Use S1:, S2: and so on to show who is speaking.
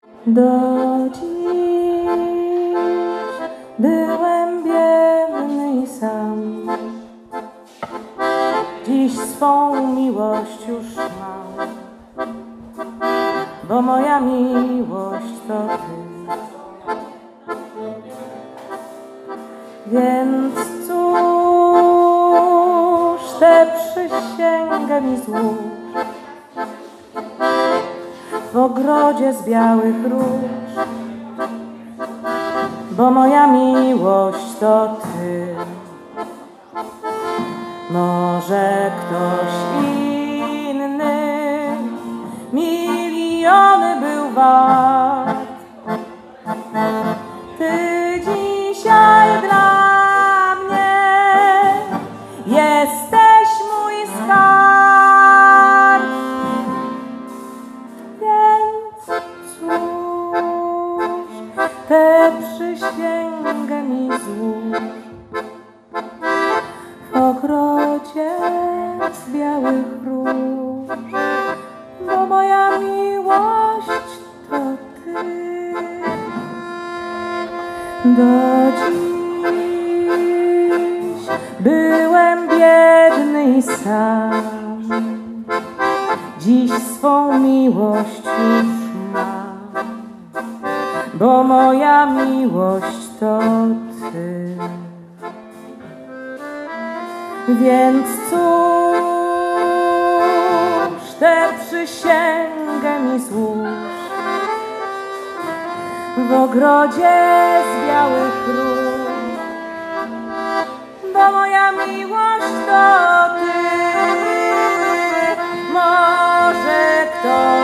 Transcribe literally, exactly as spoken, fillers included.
S1: Do dziś byłem biedny i sam, dziś swą miłość już mam, bo moja miłość to ty. Więc cóż tę przysięgę mi złóż w ogrodzie z białych róż, bo moja miłość to ty. Może ktoś inny miliony był wart, ty dzisiaj dla mnie jesteś mój skarb. Więc cóż tę przysięgę mi złóż w ogrodzie z białych róż, bo moja miłość to ty. Do dziś byłem biedny i sam, dziś swą miłość już mam, bo moja miłość to ty. Więc cóż tę przysięgę mi złóż w ogrodzie z białych róż, bo moja miłość to ty. Może ktoś